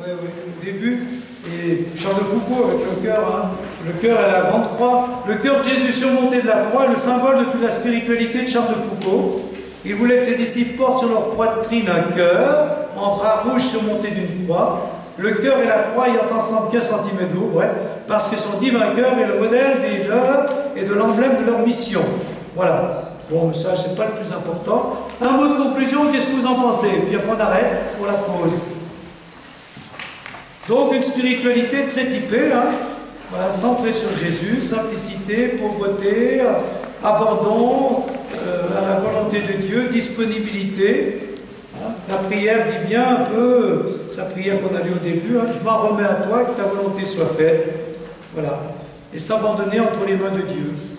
au début, et Charles de Foucault avec le cœur, hein. Le cœur est la grande croix. Le cœur de Jésus surmonté de la croix est le symbole de toute la spiritualité de Charles de Foucault. Il voulait que ses disciples portent sur leur poitrine un cœur en bras rouge surmonté d'une croix. Le cœur et la croix ayant ensemble 15 cm d'eau, bref, parce que son divin cœur est le modèle des leurs et de l'emblème de leur mission. Voilà. Bon, ça, c'est pas le plus important. Un mot de conclusion, qu'est-ce que vous en pensez? Puis après, on arrête pour la pause. Donc, une spiritualité très typée, hein, voilà, centrée sur Jésus, simplicité, pauvreté, abandon à la volonté de Dieu, disponibilité. Hein. La prière dit bien un peu, sa prière qu'on a vue au début, hein, je m'en remets à toi, que ta volonté soit faite. Voilà. Et s'abandonner entre les mains de Dieu.